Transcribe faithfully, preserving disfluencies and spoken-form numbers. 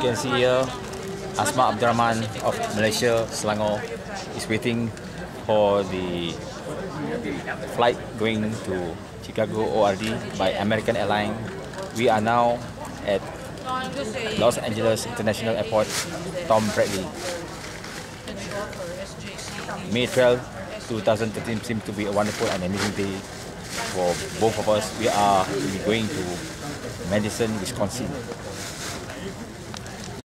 You can see here, Asma Abdurrahman of Malaysia, Selangor, is waiting for the flight going to Chicago O R D by American Airlines. We are now at Los Angeles International Airport, Tom Bradley. May twelfth, two thousand thirteen seems to be a wonderful and amazing day for both of us. We are going to Madison, Wisconsin.